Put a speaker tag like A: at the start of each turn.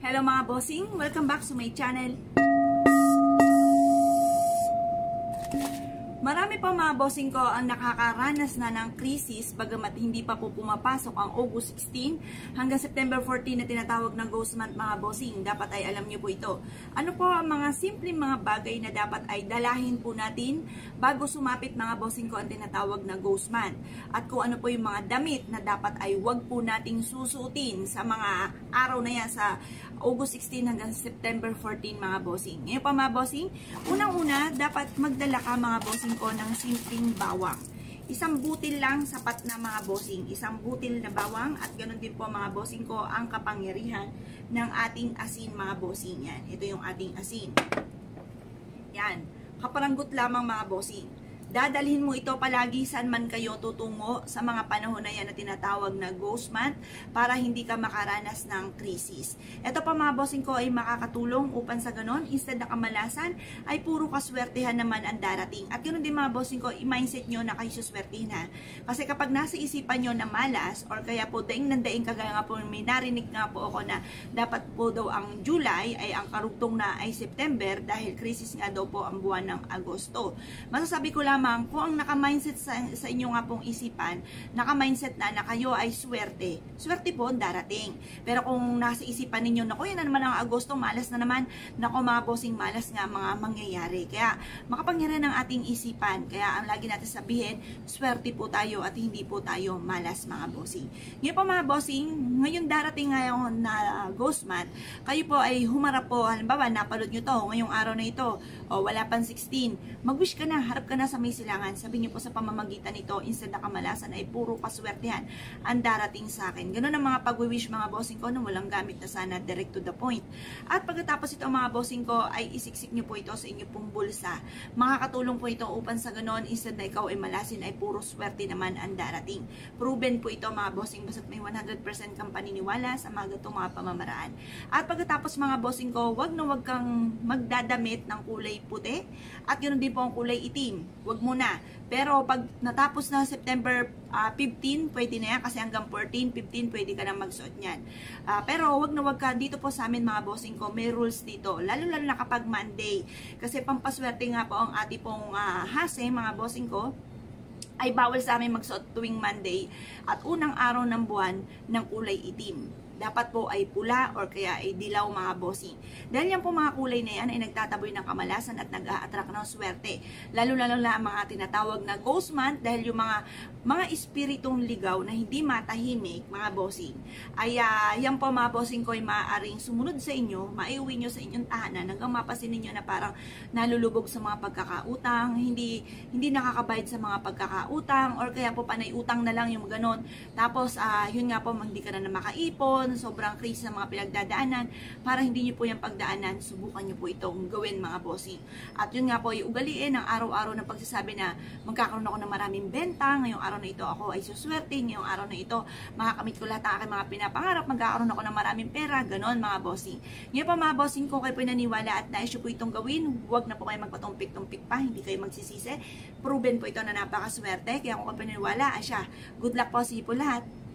A: Hello mga bossing! Welcome back to my channel. Marami pa mga bossing ko ang nakakaranas na ng krisis bagamat hindi pa po pumapasok ang August 16 hanggang September 14 na tinatawag na Ghost Month mga bossing. Dapat ay alam nyo po ito. Ano po ang mga simpleng mga bagay na dapat ay dalahin po natin bago sumapit mga bossing ko ang tinatawag na Ghost Month. At kung ano po yung mga damit na dapat ay wag po nating susuotin sa mga araw na yan sa August 16 hanggang September 14 mga bossing. Ngayon pa mga bossing, unang-una dapat magdala ka mga bossing ko ng simpleng bawang. Isang butil lang sapat na mga bossing. Isang butil na bawang at ganoon din po mga bossing ko ang kapangyarihan ng ating asin mga bossing. Yan. Ito yung ating asin. Yan. Kaparanggot lamang mga bossing. Dadalhin mo ito palagi saan man kayo tutungo sa mga panahon na yan na tinatawag na Ghost Month para hindi ka makaranas ng krisis. Ito pa mga bossing ko ay makakatulong upang sa ganon, instead na kamalasan, ay puro kaswertehan naman ang darating. At ganoon din mga bossing ko, i-mindset nyo na kayo suswertehin ha. Kasi kapag nasa isipan nyo na malas, or kaya po daing nandaing kagaya nga po, may narinig nga po ako na dapat po daw ang July ay ang karugtong na ay September dahil krisis nga daw po ang buwan ng Agosto. Masasabi ko lang kung ang naka-mindset sa inyo nga pong isipan, naka-mindset na kayo ay swerte. Swerte po darating. Pero kung nasa isipan ninyo, naku, yan na naman ang Agosto, malas na naman, naku mga bossing, malas nga mga mangyayari. Kaya makapangyarihan ng ating isipan. Kaya ang lagi natin sabihin, swerte po tayo at hindi po tayo malas mga bossing. Ngayon po mga bossing, ngayon darating ngayon na Ghost Month, kayo po ay humarap po, halimbawa, napanood nyo to, ngayong araw na ito, o wala pang 16, mag-wish ka na, harap ka na sa may silangan. Sabi niyo po sa pamamagitan nito, instead na kamalasan ay puro kaswertehan ang darating sa akin. Ganun ang mga pag-wish mga bossing ko na walang gamit na sana, direct to the point. At pagkatapos ito mga bossing ko ay isiksik niyo po ito sa inyo pong bulsa. Makakatulong po ito upang sa ganon, instead na ikaw ay malasin ay puro swerte naman ang darating. Proven po ito mga bossing basta't may 100% kang paniniwala sa mga gatong mga pamamaraan. At pagkatapos mga bossing ko, wag kang magdadamit ng kulay puti at ganoon din po ang kulay itim. Wag muna. Pero pag natapos na September 15, pwede na yan kasi hanggang 14, 15, pwede ka na magsuot niyan. Pero wag ka. Dito po sa amin mga bossing ko, may rules dito. Lalo na kapag Monday. Kasi pampaswerte nga po ang ating pong hase, mga bossing ko, ay bawal sa amin magsuot tuwing Monday at unang araw ng buwan ng kulay itim. Dapat po ay pula or kaya ay dilaw mga bossing. Dahil yan po mga kulay na yan ay nagtataboy ng kamalasan at nag-a-attract ng swerte. Lalo-lalo na ang mga tinatawag na Ghost Month dahil yung mga espiritong ligaw na hindi matahimik mga bossing. Ay yan po mga bossing ko ay maaaring sumunod sa inyo, maiuwi nyo sa inyong tahanan hanggang mapasin ninyo na parang nalulubog sa mga pagkakautang, hindi nakakabayad sa mga pagkakautang or kaya po panay utang na lang yung ganon. Tapos yun nga po, hindi ka na makaipon, sobrang krisis ng mga pinagdadaanan, para hindi nyo po yung pagdaanan, subukan nyo po itong gawin mga bossing. At yun nga po, iugaliin ang araw-araw ng pagsasabi na magkakaroon ako ng maraming benta, ngayong araw na ito ako ay suswerte, ngayong araw na ito makakamit ko lahat ng aking mga pinapangarap, magkakaroon ako ng maraming pera, ganon mga bossing. Ngayon pa mga bossing, kung kayo po naniniwala at naisyo po itong gawin, huwag na po kayo magpatumpik-tumpik pa, hindi kayo magsisisi. Proven po ito na napakaswerte, kaya kung kayo po naniniwala, asya, good luck po sa po lahat.